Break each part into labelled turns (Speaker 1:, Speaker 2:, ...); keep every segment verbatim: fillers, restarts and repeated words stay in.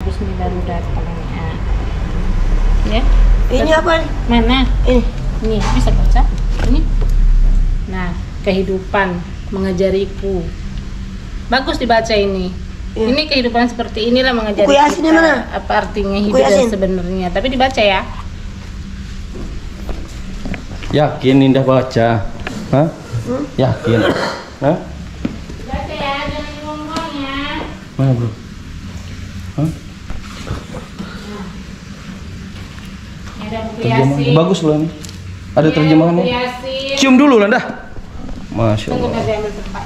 Speaker 1: habis nih baru datang ya.
Speaker 2: Ini apa nih?
Speaker 1: Mana?
Speaker 2: Ini.
Speaker 1: Ini bisa baca? Ini. Nah, kehidupan mengajariku. Bagus dibaca ini. Ya. Ini kehidupan seperti inilah mengajari
Speaker 2: Buku Yasinnya
Speaker 1: kita.
Speaker 2: Mana?
Speaker 1: Apa artinya hidup
Speaker 2: Yasin.
Speaker 1: dan sebenarnya. Tapi dibaca ya.
Speaker 3: Yakin Indah baca? Hah?
Speaker 2: Hmm?
Speaker 3: Yakin? Hah?
Speaker 1: Baca ya, jangan ngomong ya.
Speaker 3: Mana bro? Hah?
Speaker 1: Ini ada buku
Speaker 3: Terjemahan.
Speaker 1: Yasin.
Speaker 3: Bagus loh ini. Ada
Speaker 1: Ini
Speaker 3: terjemahannya.
Speaker 1: buku Yasin.
Speaker 3: Cium dulu lah dah. Masya
Speaker 1: Tunggu
Speaker 3: Allah.
Speaker 1: nanti ambil tempat.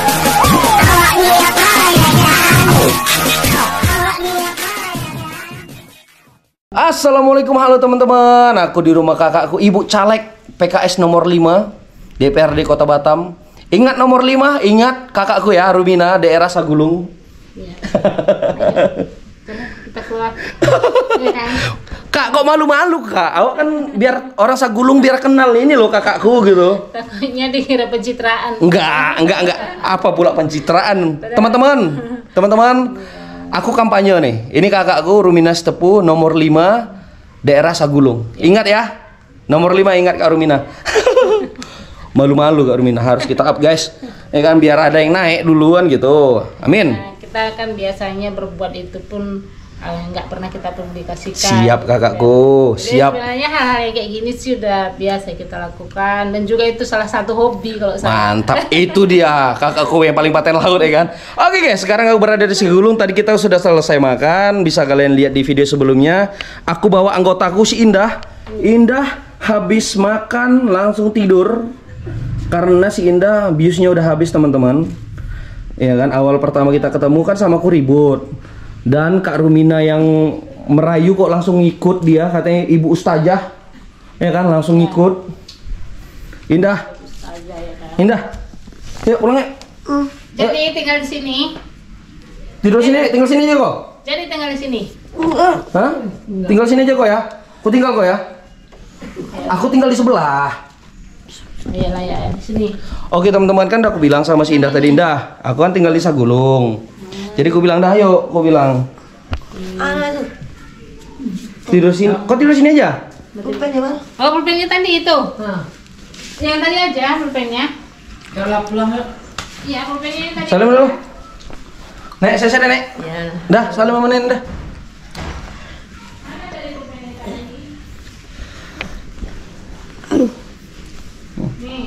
Speaker 3: Assalamualaikum, halo teman-teman. Aku di rumah kakakku, Ibu Caleg P K S nomor lima D P R D Kota Batam. Ingat nomor lima, ingat kakakku ya, Rumina, daerah Sagulung.
Speaker 1: Iya. Ayo. Coba kita keluar. Iya kan?
Speaker 3: Kak, kok malu-malu kak? Awak kan biar orang Sagulung biar kenal ini loh kakakku gitu.
Speaker 1: Takutnya dikira pencitraan.
Speaker 3: Enggak, enggak, enggak. Apa pula pencitraan? Teman-teman, teman-teman, aku kampanye nih. Ini kakakku Rumina Stepu nomor lima daerah Sagulung. Ingat ya? Nomor lima ingat Kak Rumina. Malu-malu Kak Rumina, harus kita up guys. Ya kan biar ada yang naik duluan gitu. Amin.
Speaker 1: Nah, kita kan biasanya berbuat itu pun uh, nggak pernah kita publikasikan.
Speaker 3: Siap kakakku,
Speaker 1: Jadi
Speaker 3: siap.
Speaker 1: sebenarnya hal-hal yang kayak gini sih udah biasa kita lakukan dan juga itu salah satu hobi kalau saya.
Speaker 3: Mantap, itu dia kakakku yang paling paten laut ya kan. Oke guys, sekarang aku berada di Sagulung. Tadi kita sudah selesai makan. Bisa kalian lihat di video sebelumnya. Aku bawa anggotaku si Indah. Indah habis makan langsung tidur karena si Indah biusnya udah habis teman-teman. Ya kan, awal pertama kita ketemu kan sama aku ribut. Dan Kak Rumina yang merayu kok langsung ngikut dia, katanya ibu ustazah. Ya kan, langsung ngikut. Indah.
Speaker 1: Ustazah, ya kan?
Speaker 3: Indah. Yuk pulang ya.
Speaker 2: Hmm.
Speaker 1: Jadi tinggal di sini.
Speaker 3: Tidur sini, tinggal sini aja kok.
Speaker 1: Jadi tinggal di sini.
Speaker 2: Enggak.
Speaker 3: Hah? Tinggal sini aja kok ya. Aku tinggal kok ya. Aku tinggal di sebelah.
Speaker 1: Iyalah ya, di sini.
Speaker 3: Oke teman-teman, kan udah aku bilang sama si Indah tadi, Indah, aku kan tinggal di Sagulung. Jadi aku bilang dah yuk, aku bilang
Speaker 2: Ana tuh.
Speaker 3: tidur sini. Kok tidur sini aja?
Speaker 2: Pulpen ya bang?
Speaker 1: Oh, pulpennya tadi itu. Yang tadi aja pulpennya.
Speaker 4: Kalau pulang yuk.
Speaker 1: Iya, pulpennya yang tadi.
Speaker 3: Salim dulu. Nek, saya saya Nek.
Speaker 1: Ya.
Speaker 3: Dah, salim sama Nek, dah.
Speaker 1: Nih.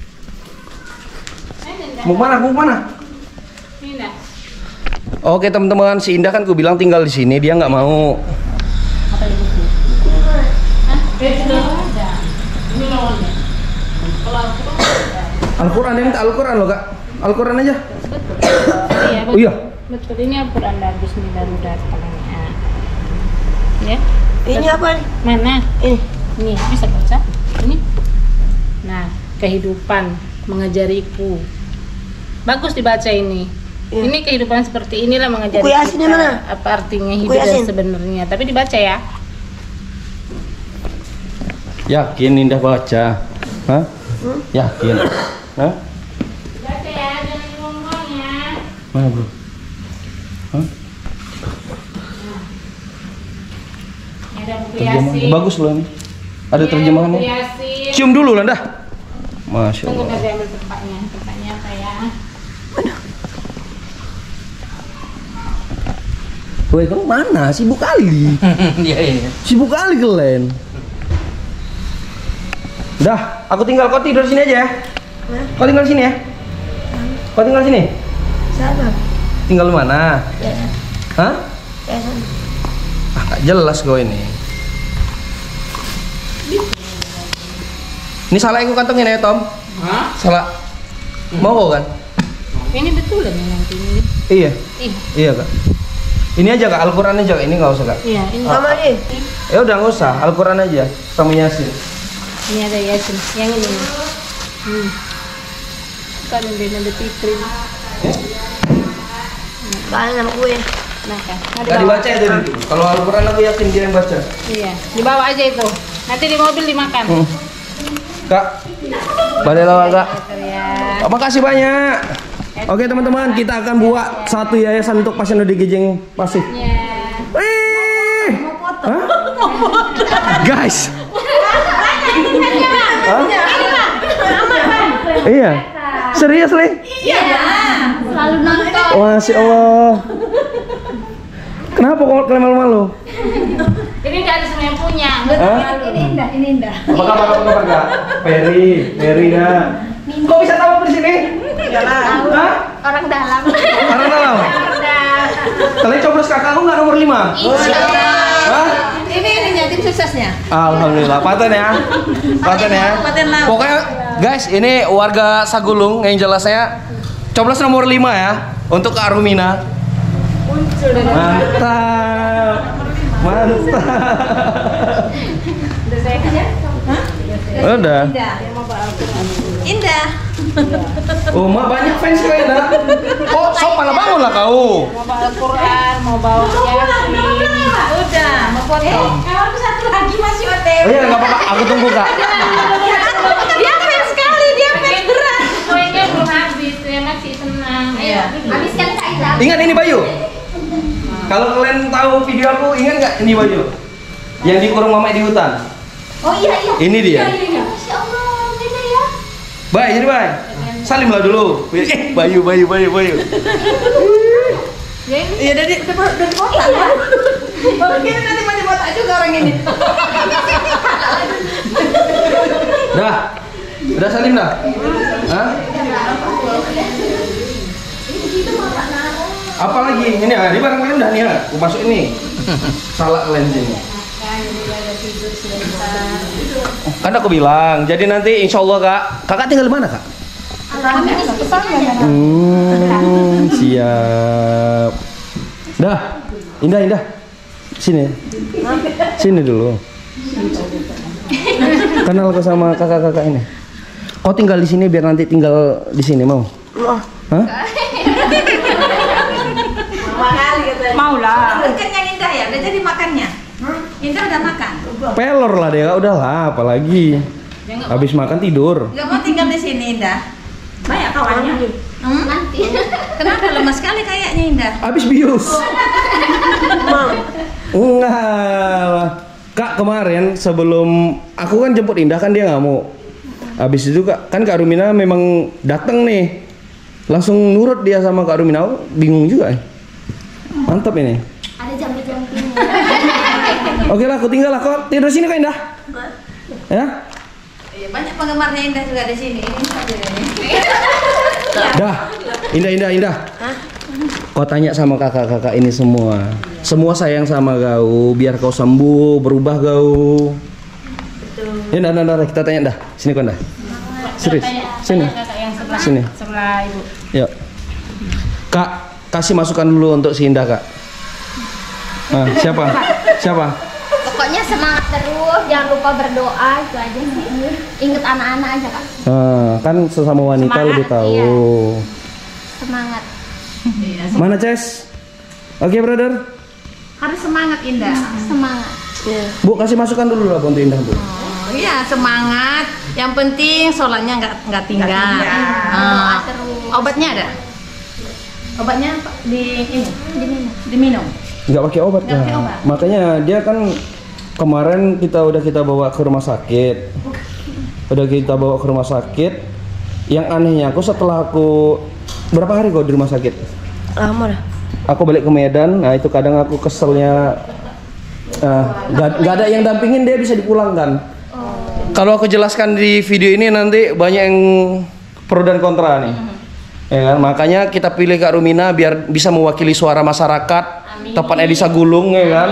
Speaker 3: Mau mana? Mau mana?
Speaker 1: Ini dah.
Speaker 3: Oke teman-teman, si Indah kan aku bilang tinggal di sini, dia nggak mau.
Speaker 1: Apa ini? Hah? Itu ada. Ini lawannya. Kalau aku
Speaker 3: Al-Quran, dia minta Al-Quran loh kak. Al-Quran aja.
Speaker 1: betul. Iya, betul.
Speaker 3: Oh iya.
Speaker 1: Betul, ini Al-Quran bagus nih baru datang. Ya.
Speaker 2: Ini apa nih?
Speaker 1: Mana?
Speaker 2: Ini.
Speaker 1: Ini bisa baca? Ini. Nah, kehidupan mengajariku. Bagus dibaca ini.
Speaker 2: Ya.
Speaker 1: Ini kehidupan seperti inilah mengajari
Speaker 2: Buku Yasinnya
Speaker 1: kita.
Speaker 2: Mana?
Speaker 1: Apa artinya
Speaker 2: Buku
Speaker 1: hidup dan
Speaker 2: Yasin.
Speaker 1: sebenarnya. Tapi dibaca ya.
Speaker 3: Yakin Indah baca? Hah?
Speaker 2: Hmm?
Speaker 3: Yakin? Hah?
Speaker 1: Baca ya, jangan ngomong ya.
Speaker 3: Mana bro? Hah?
Speaker 1: Ini ada buku
Speaker 3: Terjemahan.
Speaker 1: Yasin.
Speaker 3: Bagus loh ini. Ada
Speaker 1: Ini
Speaker 3: terjemahannya.
Speaker 1: buku Yasin.
Speaker 3: Cium dulu lah dah. Masya
Speaker 1: Tunggu
Speaker 3: Allah.
Speaker 1: nanti ambil tempatnya. Tempatnya apa ya?
Speaker 3: Woi, kamu mana? Sibuk kali.
Speaker 4: Iya iya.
Speaker 3: Sibuk kali kalian. Dah, aku tinggal, kau tidur sini aja ya.
Speaker 2: Hah?
Speaker 3: Kau tinggal sini ya. Kau tinggal sini.
Speaker 2: Sana.
Speaker 3: Tinggal di mana?
Speaker 2: Ya.
Speaker 3: Hah?
Speaker 2: Ya sana.
Speaker 3: Ah, gak jelas kau ini. Ini salah aku kantongin ya, Tom.
Speaker 4: Hah?
Speaker 3: Salah. Mau kau kan?
Speaker 1: Ini betul nih nanti ini.
Speaker 3: Iya.
Speaker 1: Ih,
Speaker 3: Iya, Kak. Ini aja Kak, Al-Qur'an aja Kak. Ini nggak usah, Kak.
Speaker 1: iya ini.
Speaker 2: Sama nih.
Speaker 3: Ya udah nggak usah, Al-Qur'an aja sama Yasin.
Speaker 1: Ini ada Yasin. Yang ini. nih. Hmm. Kan ada Nabi Fitri.
Speaker 2: Kangen gue.
Speaker 1: Nah kan. Nah,
Speaker 3: Nggak
Speaker 1: dibawa.
Speaker 3: dibaca itu dulu. Kalau Al-Qur'an aku yakin dia yang baca.
Speaker 1: Iya, dibawa aja itu. Nanti di mobil dimakan.
Speaker 3: Hmm. Kak, balik lawak Kak.
Speaker 1: Ya.
Speaker 3: Oh, makasih banyak. Oke teman-teman, kita akan buat satu yayasan untuk pasien O D G J yang pasif.
Speaker 1: Ya.
Speaker 3: Wih, Guys. Hah? Iya. Serius, Le?
Speaker 5: Iya. Selalu nonton.
Speaker 3: Masya Allah. Kenapa kok kalian malu-malu?
Speaker 1: Ini dari semua yang punya.
Speaker 3: Hah?
Speaker 5: Ini indah, ini indah.
Speaker 3: Apa kabar, apa kabar, Kak? Ferry, Ferry, Kak. Kok bisa tahu aku di sini? Hah?
Speaker 5: Orang dalam.
Speaker 3: Orang dalam? Kalian coblos kakakku nggak nomor lima? Hah?
Speaker 5: Ini ininya tim suksesnya.
Speaker 3: Alhamdulillah, paten ya. Paten ya.
Speaker 5: Paten laut.
Speaker 3: Pokoknya guys, ini warga Sagulung yang jelasnya coblos nomor lima ya untuk Kak Arumina. Mantap. Mantap. Udah.
Speaker 5: Indah.
Speaker 3: Oh, mak banyak fans kalian dah. Oh, sok malah bangun lah kau.
Speaker 1: Mau bawa Al-Quran, mau bawa Yasin.
Speaker 5: Udah, mau foto. Kalau satu lagi masih O T W.
Speaker 3: Oh iya, nggak apa-apa. Aku tunggu, Kak.
Speaker 5: Dia fans sekali, dia fans berat.
Speaker 1: Kuenya belum habis, ya masih senang.
Speaker 5: Iya. Habis kan Kak Ida.
Speaker 3: Ingat ini Bayu? Kalau kalian tahu video aku, ingat nggak ini Bayu? Yang dikurung mama di hutan.
Speaker 5: Oh iya iya.
Speaker 3: Ini dia.
Speaker 5: Iya, iya, iya. Masya Allah, beda ya.
Speaker 3: Baik, jadi baik. Salimlah dulu. Eh, Bayu, Bayu, Bayu, Bayu.
Speaker 5: Iya dari dari botak ya. Mungkin nanti mau botak juga orang ini.
Speaker 3: Dah. Udah salim dah? Hah? Apa lagi? Ini ah, ini barang kalian udah nih ya. Aku masuk ini. Salah kalian sini. Kan aku bilang, jadi nanti insya Allah Kak, kakak tinggal di mana Kak?
Speaker 5: Kami di sekitarnya.
Speaker 3: Hmm, siap. Dah, Indah, Indah. Sini. Sini dulu. Kenal aku sama kakak-kakak ini. Kau tinggal di sini biar nanti tinggal di sini mau? Hah?
Speaker 5: Mau lah. Kan yang Indah ya, udah jadi makannya. Indah udah makan.
Speaker 3: Pelor lah dia, udah lah, apalagi. Habis makan tidur.
Speaker 5: Gak mau tinggal di sini Indah. Banyak kawannya. Hmm? Nanti. Kenapa lemas sekali kayaknya Indah?
Speaker 3: Habis bius. Enggak lah. Kak kemarin sebelum aku kan jemput Indah kan dia nggak mau. Habis itu Kak, kan Kak Rumina memang datang nih. Langsung nurut dia sama Kak Rumina. Aku bingung juga. Mantap ini.
Speaker 5: Ada jampi-jampi.
Speaker 3: Oke lah, aku tinggal lah. Kok tidur sini Kak Indah? Ya?
Speaker 5: Iya, banyak penggemarnya Indah juga di sini. Ini saja ini.
Speaker 3: Dah. Indah, Indah, Indah. Kau tanya sama kakak-kakak ini semua. Semua sayang sama kau, biar kau sembuh, berubah kau. Betul. Ya, dah, dah, dah, kita tanya dah. Sini kau dah. Serius. Sini.
Speaker 1: Kakak yang sebelah,
Speaker 3: Sini.
Speaker 1: sebelah ibu.
Speaker 3: Yuk. Kak, kasih masukan dulu untuk si Indah, Kak. Nah, siapa? Siapa?
Speaker 6: Pokoknya semangat terus, jangan lupa berdoa, itu aja sih. Ingat anak-anak aja Kak.
Speaker 3: Nah, kan sesama wanita
Speaker 6: Semangat,
Speaker 3: lebih tahu.
Speaker 6: iya. Semangat.
Speaker 3: Mana Ces? Oke, brother.
Speaker 5: Harus semangat Indah.
Speaker 6: Semangat.
Speaker 3: Bu, kasih masukan dulu lah untuk Indah, Bu.
Speaker 5: Oh iya, semangat. Yang penting sholatnya nggak nggak tinggal.
Speaker 6: Doa
Speaker 5: Ah,
Speaker 6: terus.
Speaker 5: obatnya ada? Obatnya di ini
Speaker 6: Diminum.
Speaker 5: diminum.
Speaker 3: Nggak pakai obat
Speaker 5: Nggak
Speaker 3: kan?
Speaker 5: pakai obat.
Speaker 3: Makanya dia kan kemarin kita udah kita bawa ke rumah sakit. Udah kita bawa ke rumah sakit. Yang anehnya aku setelah aku berapa hari kok di rumah sakit?
Speaker 2: Lama dah.
Speaker 3: Aku balik ke Medan. Nah itu kadang aku keselnya. Nah, nggak nggak ada yang dampingin dia bisa dipulangkan. Kalau aku jelaskan di video ini nanti banyak yang pro dan kontra nih. Ya kan? Makanya kita pilih Kak Rumina biar bisa mewakili suara masyarakat, tepatnya di Sagulung ya kan.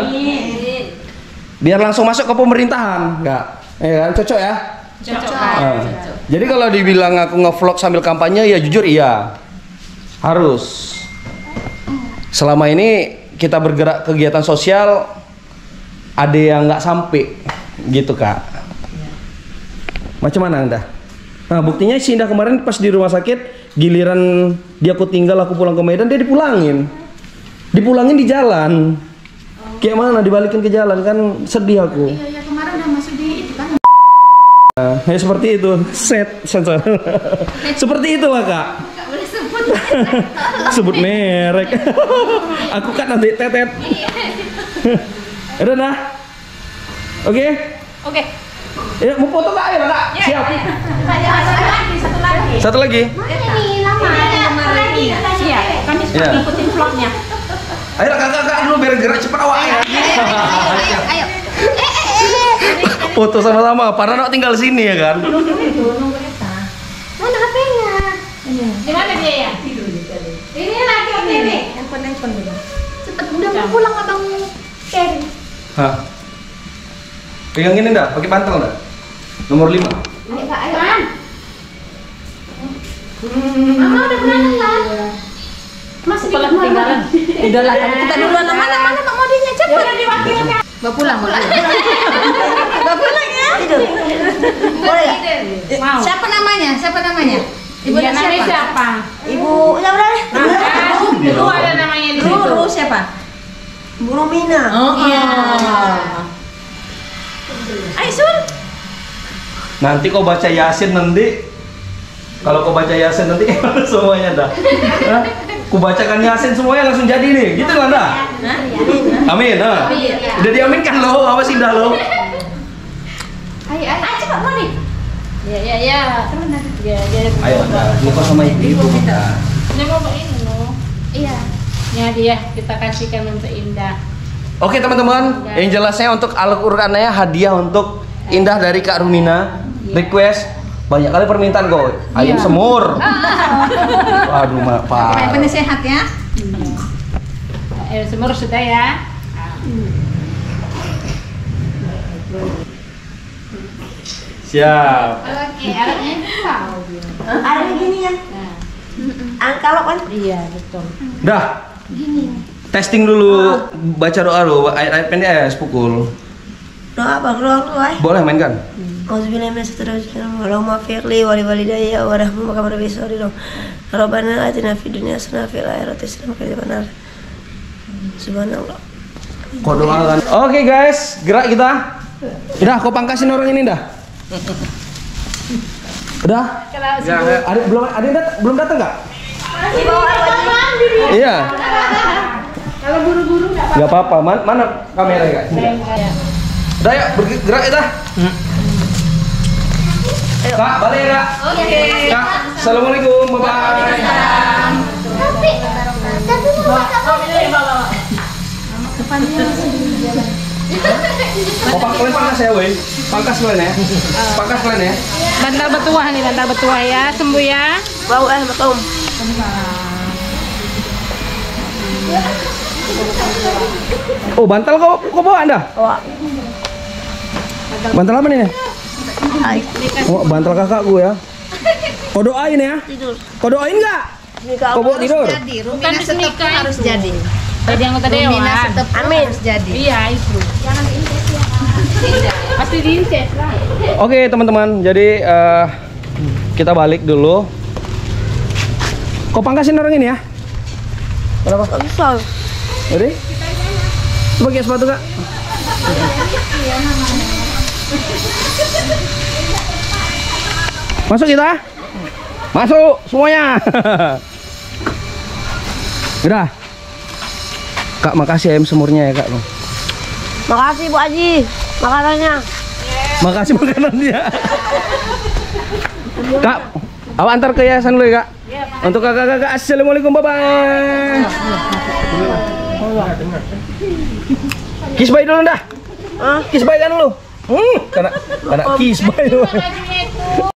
Speaker 3: Biar langsung masuk ke pemerintahan, enggak? Ya kan? Cocok ya?
Speaker 1: Cocok.
Speaker 3: Nah, jadi kalau dibilang aku ngevlog sambil kampanye ya jujur iya. Harus. Selama ini kita bergerak kegiatan sosial ada yang nggak sampai gitu Kak. Macam mana Anda? Nah buktinya si Indah kemarin pas di rumah sakit, giliran dia aku tinggal aku pulang ke Medan, dia dipulangin. Dipulangin di jalan. Kayak mana dibalikin ke jalan kan sedih aku.
Speaker 5: Iya, iya kemarin udah masuk di itu kan.
Speaker 3: Nah, ya seperti itu. Set sensor. Seperti itulah Kak.
Speaker 5: Nggak boleh sebut.
Speaker 3: Sebut merek. Aku kan nanti tetet. Udah dah. Oke?
Speaker 1: Oke.
Speaker 3: Ya, mau foto nggak? Ayo, Kak. Siap.
Speaker 5: Satu lagi, satu lagi.
Speaker 3: Satu lagi.
Speaker 6: Mana nih lama?
Speaker 5: Lagi. Iya, kami suka
Speaker 3: Iya.
Speaker 5: ngikutin vlognya.
Speaker 3: Ayo, Kak, Kak, Kak, dulu biar gerak cepat awak ya.
Speaker 6: Ayo, ayo.
Speaker 3: Foto sama-sama. Para nak tinggal sini ya kan?
Speaker 6: Mana H P-nya?
Speaker 1: Di mana dia ya?
Speaker 5: Ini lagi oke nih. Handphone handphone dulu.
Speaker 6: Cepet udah mau pulang abang Keri.
Speaker 3: Hah? Pegang ini enggak? Pakai bantal enggak? Nomor lima.
Speaker 6: Ayo Kak, ayo. Mama udah berangkat kan?
Speaker 5: Masih di ketinggalan. Udah lah, kita duluan mana mana Mak Modinya cepet. Udah diwakilnya.
Speaker 2: Mau pulang, mau pulang.
Speaker 5: Enggak pulang ya?
Speaker 2: Tidur. Boleh ya?
Speaker 1: Mau.
Speaker 5: Siapa namanya? Siapa namanya? Ibu
Speaker 1: Dia namanya
Speaker 5: siapa?
Speaker 1: siapa?
Speaker 2: Ibu, udah udah.
Speaker 1: Ah, Dulu ada namanya di situ.
Speaker 5: Ruru siapa?
Speaker 2: Bu Romina.
Speaker 5: Oh,
Speaker 1: Iya.
Speaker 5: Aisun.
Speaker 3: Nanti kau baca Yasin nanti. Kalau kau baca Yasin nanti gimana semuanya dah? Hah? Ku bacakan Yasin semuanya langsung jadi nih. Gitu kan dah? Amin. Nah. Udah diaminkan loh, awas indah loh.
Speaker 6: Ayo, ayo.
Speaker 5: Ayo cepat Modi.
Speaker 1: Ya, ya, ya. Ya, ya.
Speaker 3: Ayo, dah. Ini kau sama ibu-ibu kita.
Speaker 1: Ini mau ini loh.
Speaker 6: Iya.
Speaker 1: Ya dia kita kasihkan untuk Indah.
Speaker 3: Oke teman-teman, yang jelasnya untuk Al-Qur'annya hadiah untuk Indah dari Kak Rumina. Request banyak kali permintaan kok. Ayam semur. Waduh, mak
Speaker 5: Supaya benih sehat ya.
Speaker 1: Eh, semur sudah ya.
Speaker 3: Siap.
Speaker 6: Oke, alatnya tahu.
Speaker 2: Ada gini ya. Angka lo kan?
Speaker 1: Iya, betul.
Speaker 3: Dah. Testing dulu, baca doa lu, ayat-ayat pendek ya, sepukul.
Speaker 2: Doa apa? Doa doa.
Speaker 3: Boleh mainkan?
Speaker 2: Auzubillahi minasyaitonir rajim. Allahumma firli wa li walidayya wa rahmuka kama rabbi sawridom. Rabbana atina fid dunya hasanah wa fil akhirati hasanah wa qina adzabannar. Subhanallah.
Speaker 3: Kau doakan. Oke guys, gerak kita. Udah, kau pangkasin orang ini dah. Udah? Ada belum ada yang dat- belum datang nggak? Iya.
Speaker 1: Kalau buru-buru enggak
Speaker 3: Nggak apa-apa. Man- mana kamera ya?
Speaker 1: apa-apa.
Speaker 3: Udah ya, bergerak kita. Kak, balik ya kak.
Speaker 6: Oke.
Speaker 3: Kak, assalamualaikum, bye bye.
Speaker 6: Tapi, tapi mau
Speaker 3: Oh, pang kalian pangkas ya, woi. Pangkas kalian ya. Pangkas kalian ya.
Speaker 1: Bantal betuah nih, bantal betuah ya, sembuh ya.
Speaker 2: Bau eh betul.
Speaker 3: Oh, bantal kau kau bawa Anda?
Speaker 2: Bawa.
Speaker 3: Bantal apa nih? Oh, bantal kakakku ya. Kau doain ya.
Speaker 2: Tidur.
Speaker 3: Kau doain nggak?
Speaker 2: Nikah.
Speaker 3: Kau bawa tidur.
Speaker 5: Jadi Rumina Setep harus jadi.
Speaker 1: Jadi anggota
Speaker 5: Rumina
Speaker 1: dewan.
Speaker 5: Setep
Speaker 2: Amin.
Speaker 5: harus jadi.
Speaker 1: Iya, itu.
Speaker 6: jangan diinces ya.
Speaker 1: Pasti diinces lah.
Speaker 3: Oke teman-teman, jadi eh, kita balik dulu. Kau pangkasin orang ini ya. Berapa?
Speaker 2: Gak bisa.
Speaker 3: Jadi? Pakai sepatu kak. Masuk kita? Masuk semuanya. Udah. Kak, makasih ayam semurnya ya kak.
Speaker 2: Makasih Bu Haji. Makanannya.
Speaker 3: Makasih makanannya. Kak, awak antar ke yayasan dulu ya kak. Untuk kakak-kakak, assalamualaikum, bye bye. Kiss bye dulu dah. Kiss bye kan dulu. Hmm, karena karena kiss bye dulu.